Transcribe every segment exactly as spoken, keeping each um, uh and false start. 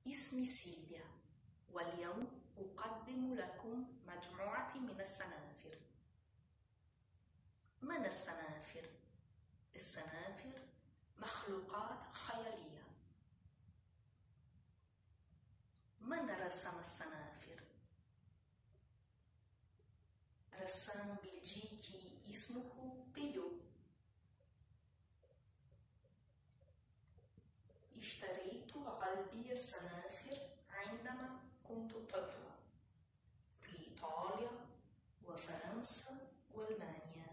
اسمي سيلفيا، واليوم أقدم لكم مجموعة من السنافر. من السنافر؟ السنافر مخلوقات خيالية. من رسم السنافر؟ رسام بلجيكي اسمه بيو. اشتريت قلبي السنافر عندما كنت طفلة في إيطاليا وفرنسا وألمانيا.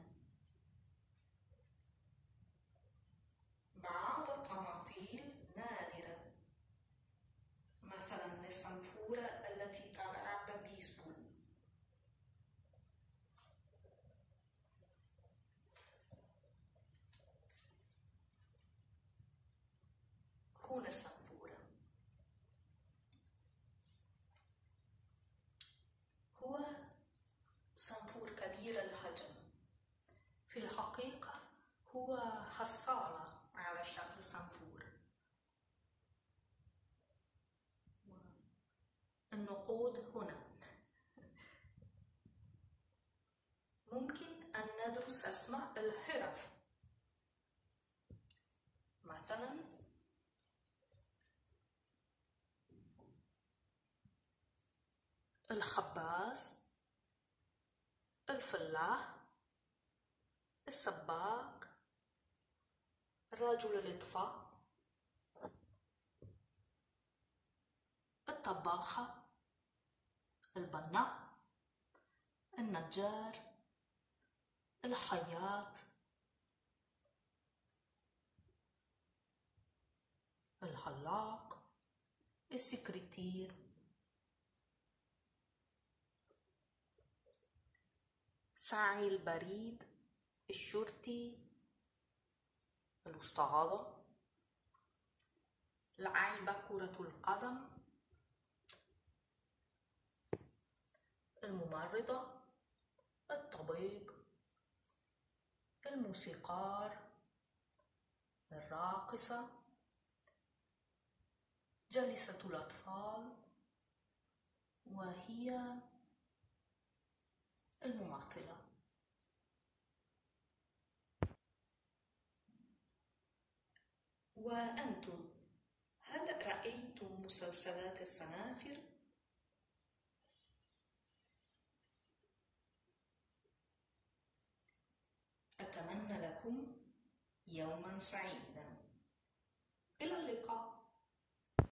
بعض التماثيل نادرة، مثلا الصنفورة التي تلعب بيسبول. هنا الصنفورة. هو صنفور كبير الحجم، في الحقيقة هو حصالة على شكل صنفور. النقود هنا. ممكن أن ندرس أسماء الحرف، مثلا الخباز، الفلاح، السباك، رجل الإطفاء، الطباخة، البناء، النجار، الخياط، الحلاق، السكرتير. ساعي البريد، الشرطي، الأسطى، لاعب كرة القدم، الممرضة، الطبيب، الموسيقار، الراقصة، جالسة الأطفال، وهي الممثلة. وأنتم، هل رأيتم مسلسلات السنافر؟ أتمنى لكم يوماً سعيد.